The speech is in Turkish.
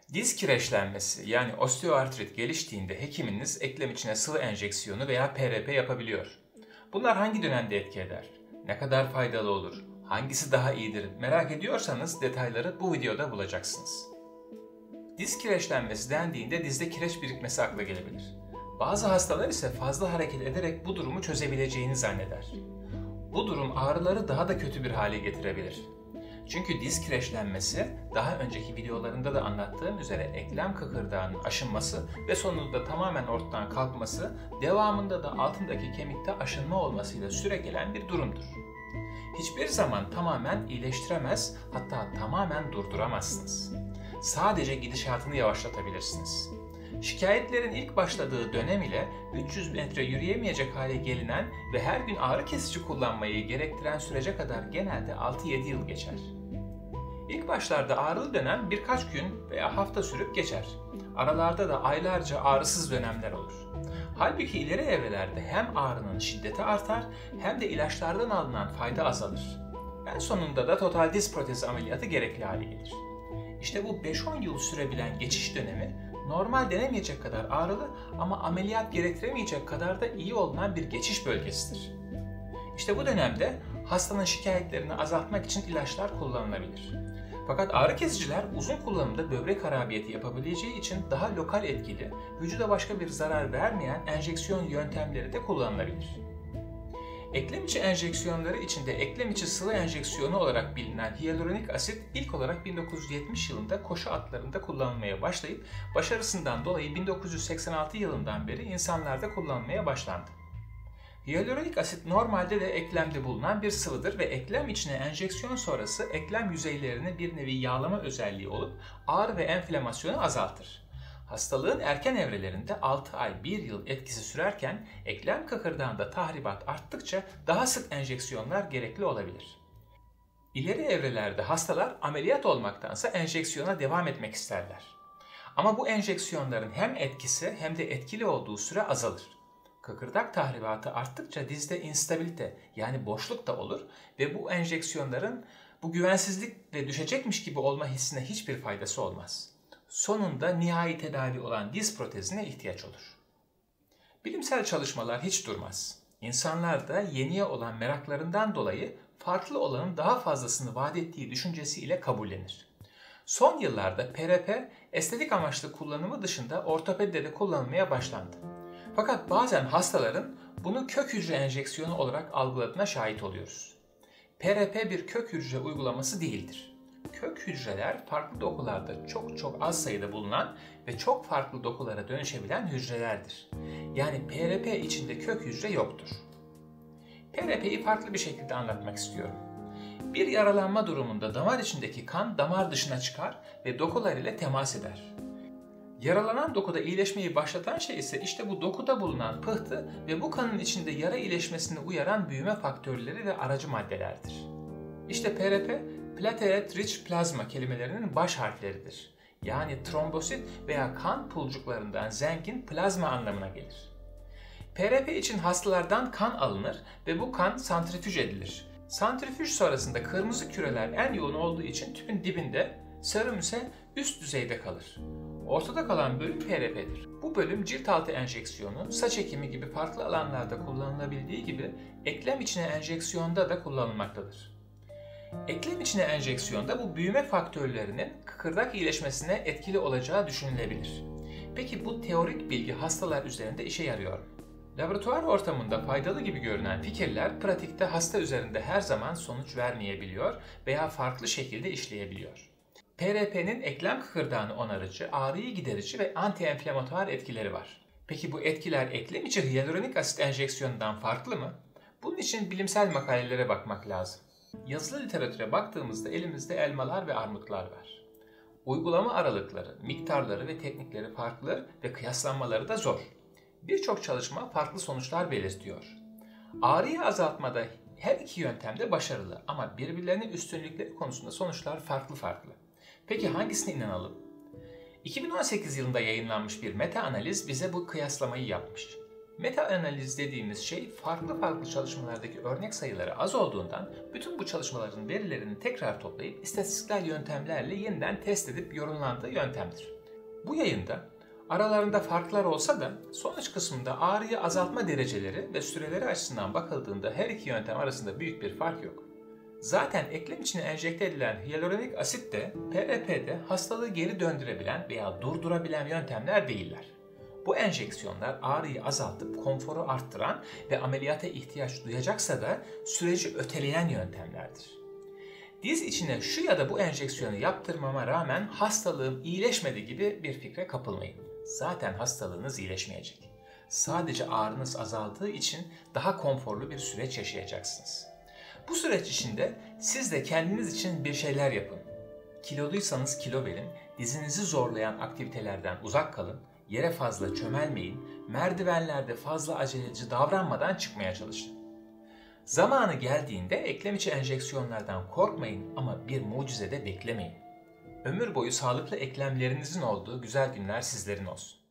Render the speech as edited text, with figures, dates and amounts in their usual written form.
Diz kireçlenmesi yani osteoartrit geliştiğinde hekiminiz eklem içine sıvı enjeksiyonu veya PRP yapabiliyor. Bunlar hangi dönemde etki eder? Ne kadar faydalı olur? Hangisi daha iyidir? Merak ediyorsanız detayları bu videoda bulacaksınız. Diz kireçlenmesi dendiğinde dizde kireç birikmesi akla gelebilir. Bazı hastalar ise fazla hareket ederek bu durumu çözebileceğini zanneder. Bu durum ağrıları daha da kötü bir hale getirebilir. Çünkü diz kireçlenmesi, daha önceki videolarında da anlattığım üzere eklem kıkırdağının aşınması ve sonunda tamamen ortadan kalkması, devamında da altındaki kemikte aşınma olmasıyla süregelen bir durumdur. Hiçbir zaman tamamen iyileştiremez, hatta tamamen durduramazsınız. Sadece gidişatını yavaşlatabilirsiniz. Şikayetlerin ilk başladığı dönem ile 300 metre yürüyemeyecek hale gelinen ve her gün ağrı kesici kullanmayı gerektiren sürece kadar genelde 6-7 yıl geçer. İlk başlarda ağrılı dönem birkaç gün veya hafta sürüp geçer. Aralarda da aylarca ağrısız dönemler olur. Halbuki ileri evrelerde hem ağrının şiddeti artar hem de ilaçlardan alınan fayda azalır. En sonunda da total diz protezi ameliyatı gerekli hale gelir. İşte bu 5-10 yıl sürebilen geçiş dönemi normal denemeyecek kadar ağrılı ama ameliyat gerektiremeyecek kadar da iyi olunan bir geçiş bölgesidir. İşte bu dönemde hastanın şikayetlerini azaltmak için ilaçlar kullanılabilir. Fakat ağrı kesiciler uzun kullanımda böbrek harabiyeti yapabileceği için daha lokal etkili, vücuda başka bir zarar vermeyen enjeksiyon yöntemleri de kullanılabilir. Eklem içi enjeksiyonları içinde eklem içi sıvı enjeksiyonu olarak bilinen hyaluronik asit ilk olarak 1970 yılında koşu atlarında kullanılmaya başlayıp başarısından dolayı 1986 yılından beri insanlarda kullanılmaya başlandı. Hyaluronik asit normalde de eklemde bulunan bir sıvıdır ve eklem içine enjeksiyon sonrası eklem yüzeylerine bir nevi yağlama özelliği olup ağrı ve enflamasyonu azaltır. Hastalığın erken evrelerinde 6 ay 1 yıl etkisi sürerken eklem kıkırdağında tahribat arttıkça daha sık enjeksiyonlar gerekli olabilir. İleri evrelerde hastalar ameliyat olmaktansa enjeksiyona devam etmek isterler. Ama bu enjeksiyonların hem etkisi hem de etkili olduğu süre azalır. Kıkırdak tahribatı arttıkça dizde instabilite yani boşluk da olur ve bu enjeksiyonların bu güvensizlik ve düşecekmiş gibi olma hissine hiçbir faydası olmaz. Sonunda nihai tedavi olan diz protezine ihtiyaç olur. Bilimsel çalışmalar hiç durmaz. İnsanlar da yeniye olan meraklarından dolayı farklı olanın daha fazlasını vaat ettiği düşüncesiyle kabullenir. Son yıllarda PRP estetik amaçlı kullanımı dışında ortopedide de kullanılmaya başlandı. Fakat bazen hastaların bunu kök hücre enjeksiyonu olarak algıladığına şahit oluyoruz. PRP bir kök hücre uygulaması değildir. Kök hücreler farklı dokularda çok az sayıda bulunan ve çok farklı dokulara dönüşebilen hücrelerdir. Yani PRP içinde kök hücre yoktur. PRP'yi farklı bir şekilde anlatmak istiyorum. Bir yaralanma durumunda damar içindeki kan damar dışına çıkar ve dokular ile temas eder. Yaralanan dokuda iyileşmeyi başlatan şey ise işte bu dokuda bulunan pıhtı ve bu kanın içinde yara iyileşmesini uyaran büyüme faktörleri ve aracı maddelerdir. İşte PRP, platelet rich plasma kelimelerinin baş harfleridir. Yani trombosit veya kan pulcuklarından zengin plazma anlamına gelir. PRP için hastalardan kan alınır ve bu kan santrifüj edilir. Santrifüj sonrasında kırmızı küreler en yoğun olduğu için tüpün dibinde, serum ise üst düzeyde kalır. Ortada kalan bölüm PRP'dir. Bu bölüm cilt altı enjeksiyonu, saç ekimi gibi farklı alanlarda kullanılabildiği gibi eklem içine enjeksiyonda da kullanılmaktadır. Eklem içine enjeksiyonda bu büyüme faktörlerinin kıkırdak iyileşmesine etkili olacağı düşünülebilir. Peki bu teorik bilgi hastalar üzerinde işe yarıyor mu? Laboratuvar ortamında faydalı gibi görünen fikirler pratikte hasta üzerinde her zaman sonuç vermeyebiliyor veya farklı şekilde işleyebiliyor. PRP'nin eklem kıkırdağını onarıcı, ağrıyı giderici ve anti-enflamatuar etkileri var. Peki bu etkiler eklem içi hyaluronik asit enjeksiyonundan farklı mı? Bunun için bilimsel makalelere bakmak lazım. Yazılı literatüre baktığımızda elimizde elmalar ve armutlar var. Uygulama aralıkları, miktarları ve teknikleri farklı ve kıyaslanmaları da zor. Birçok çalışma farklı sonuçlar belirtiyor. Ağrıyı azaltmada her iki yöntem de başarılı ama birbirlerinin üstünlükleri konusunda sonuçlar farklı. Peki hangisine inanalım? 2018 yılında yayınlanmış bir meta analiz bize bu kıyaslamayı yapmış. Meta-analiz dediğimiz şey farklı farklı çalışmalardaki örnek sayıları az olduğundan bütün bu çalışmaların verilerini tekrar toplayıp istatistiksel yöntemlerle yeniden test edip yorumlandığı yöntemdir. Bu yayında aralarında farklar olsa da sonuç kısmında ağrıyı azaltma dereceleri ve süreleri açısından bakıldığında her iki yöntem arasında büyük bir fark yok. Zaten eklem içine enjekte edilen hyaluronik asit de PRP'de hastalığı geri döndürebilen veya durdurabilen yöntemler değiller. Bu enjeksiyonlar ağrıyı azaltıp konforu arttıran ve ameliyata ihtiyaç duyacaksa da süreci öteleyen yöntemlerdir. Diz içine şu ya da bu enjeksiyonu yaptırmama rağmen hastalığım iyileşmedi gibi bir fikre kapılmayın. Zaten hastalığınız iyileşmeyecek. Sadece ağrınız azaldığı için daha konforlu bir süreç yaşayacaksınız. Bu süreç içinde siz de kendiniz için bir şeyler yapın. Kiloluysanız kilo verin, dizinizi zorlayan aktivitelerden uzak kalın, yere fazla çömelmeyin, merdivenlerde fazla aceleci davranmadan çıkmaya çalışın. Zamanı geldiğinde eklem içi enjeksiyonlardan korkmayın ama bir mucize de beklemeyin. Ömür boyu sağlıklı eklemlerinizin olduğu güzel günler sizlerin olsun.